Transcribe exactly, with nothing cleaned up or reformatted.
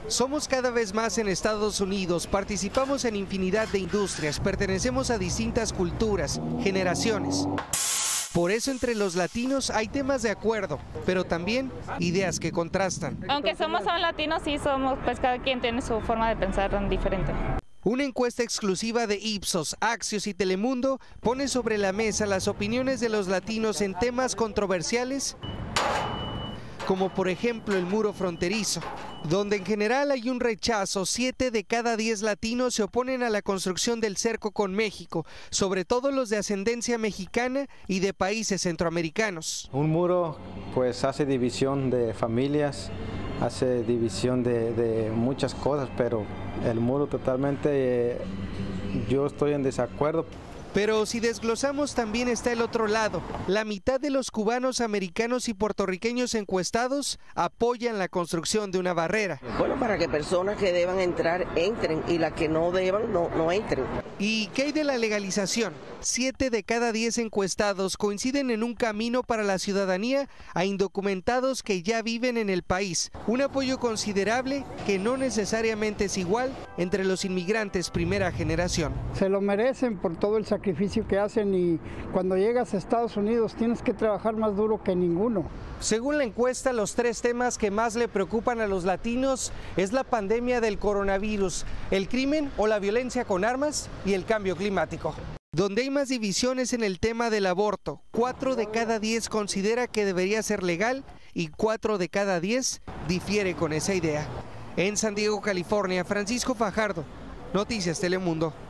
Somos cada vez más en Estados Unidos, participamos en infinidad de industrias, pertenecemos a distintas culturas, generaciones. Por eso entre los latinos hay temas de acuerdo, pero también ideas que contrastan. Aunque somos son latinos, sí somos, pues cada quien tiene su forma de pensar tan diferente. Una encuesta exclusiva de Ipsos, Axios y Telemundo pone sobre la mesa las opiniones de los latinos en temas controversiales, como por ejemplo el muro fronterizo, donde en general hay un rechazo. Siete de cada diez latinos se oponen a la construcción del cerco con México, sobre todo los de ascendencia mexicana y de países centroamericanos. Un muro pues hace división de familias, hace división de, de muchas cosas, pero el muro totalmente, eh, yo estoy en desacuerdo. Pero si desglosamos también está el otro lado. La mitad de los cubanos, americanos y puertorriqueños encuestados apoyan la construcción de una barrera. Bueno, para que personas que deban entrar, entren, y las que no deban, no, no entren. ¿Y qué hay de la legalización? Siete de cada diez encuestados coinciden en un camino para la ciudadanía a indocumentados que ya viven en el país. Un apoyo considerable que no necesariamente es igual entre los inmigrantes primera generación. Se lo merecen por todo el sacrificio que hacen, y cuando llegas a Estados Unidos tienes que trabajar más duro que ninguno. Según la encuesta, los tres temas que más le preocupan a los latinos es la pandemia del coronavirus, el crimen o la violencia con armas y el cambio climático. Donde hay más divisiones en el tema del aborto, cuatro de cada diez considera que debería ser legal y cuatro de cada diez difiere con esa idea. En San Diego, California, Francisco Fajardo, Noticias Telemundo.